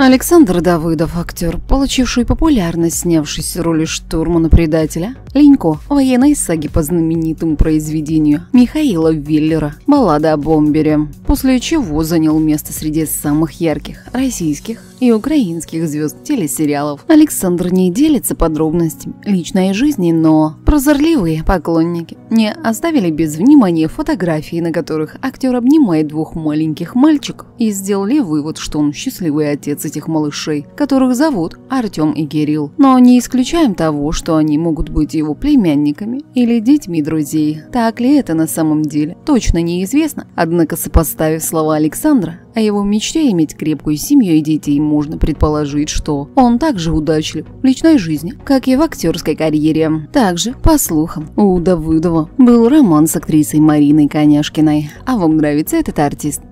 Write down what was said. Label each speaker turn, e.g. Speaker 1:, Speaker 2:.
Speaker 1: Александр Давыдов, актер, получивший популярность, снявшись в роли штурмана-предателя, Ленько в военной саге по знаменитому произведению Михаила Веллера «Баллада о бомбере», после чего занял место среди самых ярких российских и украинских звезд телесериалов. Александр не делится подробностями личной жизни, но прозорливые поклонники не оставили без внимания фотографии, на которых актер обнимает двух маленьких мальчиков, и сделали вывод, что он счастливый отец этих малышей, которых зовут Артем и Кирилл. Но не исключаем того, что они могут быть его племянниками или детьми друзей. Так ли это на самом деле, точно неизвестно. Однако, сопоставив слова Александра о его мечте иметь крепкую семью и детей, можно предположить, что он также удачлив в личной жизни, как и в актерской карьере. Также, по слухам, у Давыдова был роман с актрисой Мариной Коняшкиной. А вам нравится этот артист?